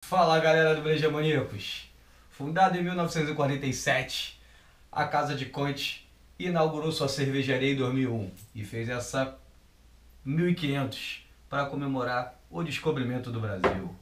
Fala galera do Breja Maníacos. Fundada em 1947, a Casa de Conte inaugurou sua cervejaria em 2001 e fez essa 1500 para comemorar o descobrimento do Brasil.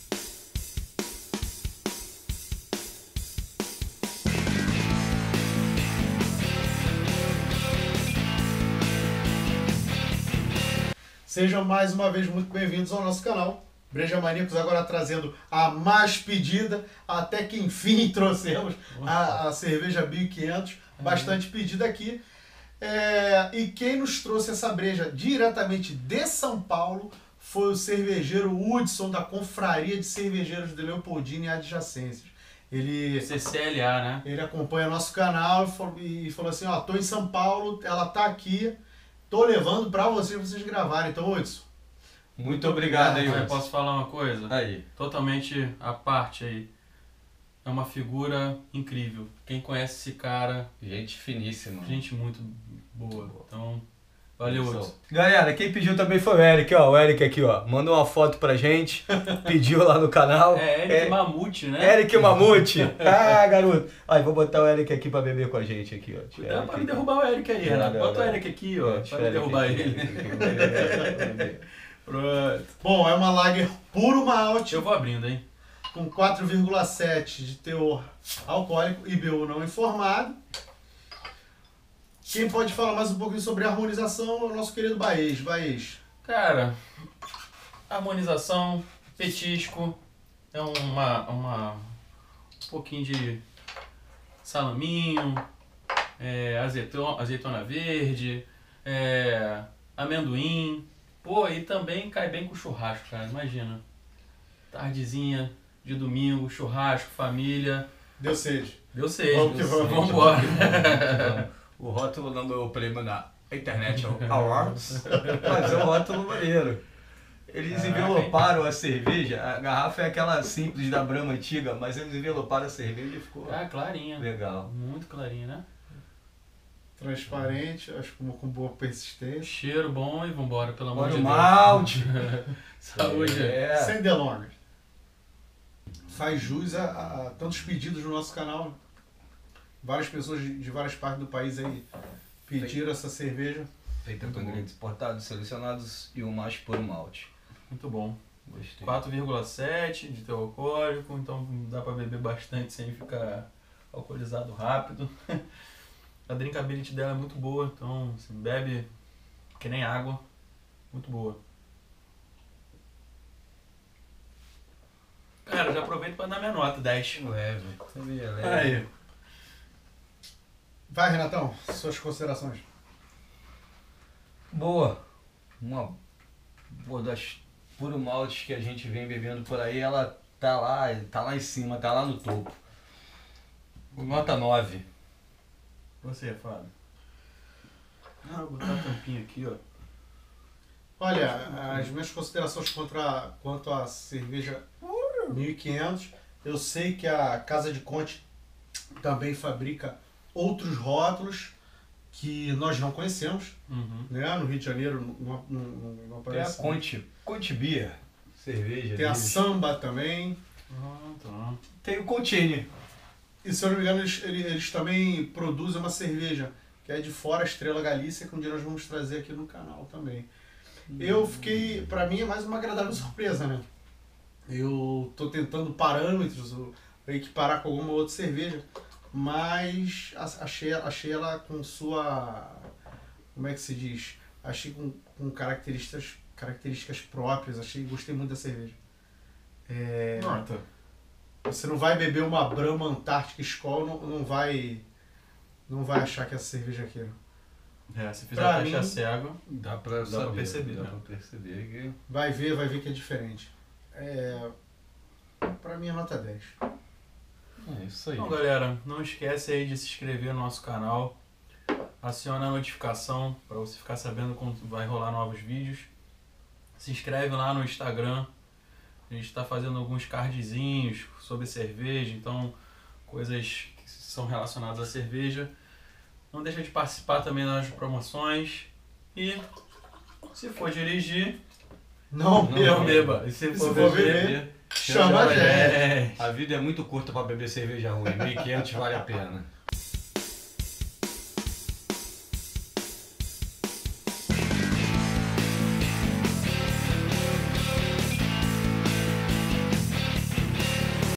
Sejam mais uma vez muito bem-vindos ao nosso canal. Breja Maníacos agora trazendo a mais pedida, até que enfim trouxemos a cerveja 1500, bastante pedida aqui. E quem nos trouxe essa breja diretamente de São Paulo foi o cervejeiro Hudson, da Confraria de Cervejeiros de Leopoldina e adjacências. Ele CCLA, né? Ele acompanha nosso canal e falou assim, ó, tô em São Paulo, ela tá aqui, tô levando pra vocês gravarem. Então, Hudson, Muito obrigado aí, Eu Hudson. posso falar uma coisa? Aí. Totalmente à parte aí. É uma figura incrível. Quem conhece esse cara, Gente finíssima. gente muito boa. Então, valeu, Hudson. Galera, quem pediu também foi o Eric, ó. O Eric aqui, ó. Mandou uma foto pra gente. Pediu lá no canal. É Eric Mamute, né? Eric Mamute. Ah, garoto. Aí, vou botar o Eric aqui pra beber com a gente aqui, ó. Cuidado pra não derrubar o Eric aí, Renato. Bota o Eric aqui, ó. Pra não derrubar ele. Pronto. bom, é uma lager puro malte, Eu vou abrindo, hein? com 4,7 de teor alcoólico, IBU não informado. Quem pode falar mais um pouquinho sobre a harmonização é o nosso querido Baez. Baez. Cara, harmonização, petisco, é um pouquinho de salaminho, azeitona verde, amendoim. Pô, e também cai bem com churrasco, cara, imagina. Tardezinha de domingo, churrasco, família. Deu sede. Deu sede. Vamos que vamos. Vamos embora. O rótulo não ganhou o prêmio na Internet Awards, mas é um rótulo maneiro. Eles enveloparam a cerveja, a garrafa é aquela simples da Brahma antiga, mas eles enveloparam a cerveja e ficou Clarinha. legal. Muito clarinha, né? Transparente, acho que com boa persistência. Cheiro bom e vambora, pelo amor Olha de o Deus. malte! Saúde. É. Sem delongas. Faz jus a tantos pedidos no nosso canal. Várias pessoas de várias partes do país aí pediram essa cerveja. Feita com ingredientes importados, selecionados e um mais puro malte. Muito bom. Gostei. 4,7 de teor alcoólico, então dá pra beber bastante sem ficar alcoolizado rápido. A drinkability dela é muito boa, então você bebe que nem água. Muito boa. Cara, já aproveito pra dar minha nota, 10. Leve. Cerveja leve. Aí. Vai, Renatão, suas considerações. Boa. Uma boa das puro maltes que a gente vem bebendo por aí, ela tá lá em cima, tá lá no topo. Nota 9. Você, Fábio. Vou botar a tampinha aqui, ó. Olha, as minhas considerações quanto à cerveja 1500, eu sei que a Casa de Conte também fabrica outros rótulos que nós não conhecemos, né? No Rio de Janeiro não Tem a aparece. Conte Beer, cerveja. Tem a deles. Samba também. Tá. Tem o Contine. E se eu não me engano, eles também produzem uma cerveja que é de fora, Estrela Galícia, que um dia nós vamos trazer aqui no canal também. Eu fiquei, pra mim é mais uma agradável surpresa, né? Eu tô tentando parâmetros, equiparar com alguma outra cerveja, mas achei ela com sua, como é que se diz? Achei com características próprias, gostei muito da cerveja. Nota. Você não vai beber uma Brahma Antártica Skol, não vai achar que essa cerveja aqui. Se fizer Pra a caixa mim, cego, Dá pra perceber, Dá né? pra perceber que... vai ver que é diferente. Pra mim é nota 10. É isso aí. Então, galera, não esquece aí de se inscrever no nosso canal, aciona a notificação para você ficar sabendo quando vai rolar novos vídeos. Se inscreve lá no Instagram, a gente está fazendo alguns cardzinhos sobre cerveja, então coisas que são relacionadas à cerveja. Não deixa de participar também nas promoções e se for dirigir, Não Não, beba. Não beba. E se Se for for beber, beber, chama a gente. é. A vida é muito curta pra beber cerveja ruim. 1.500 vale a pena.